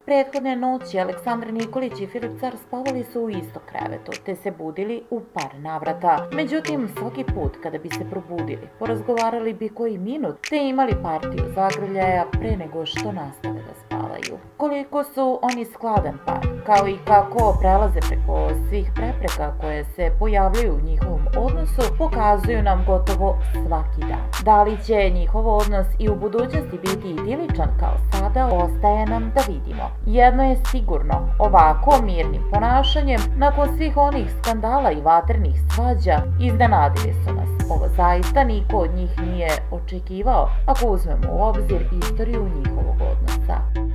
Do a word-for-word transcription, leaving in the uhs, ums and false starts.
Prethodne noći Aleksandra Nikolić i Filip Car spavali su u istom krevetu, te se budili u par navrata. Međutim, svaki put kada bi se probudili, porazgovarali bi koji minut, te imali partiju zagrljaja pre nego što nastave da spavaju. Koliko su oni skladan par, kao i kako prelaze preko svih prepreka koje se pojavljaju u njihovom odnosu, pokazuju nam gotovo svaki dan. Da li će njihov odnos i u budućnosti biti idiličan kao sada, ostaje nam da vidimo. Jedno je sigurno, ovako mirnim ponašanjem, nakon svih onih skandala i vatrenih svađa, iznenadili su nas. Ovo zaista niko od njih nije očekivao, ako uzmemo u obzir istoriju njihovog odnosa.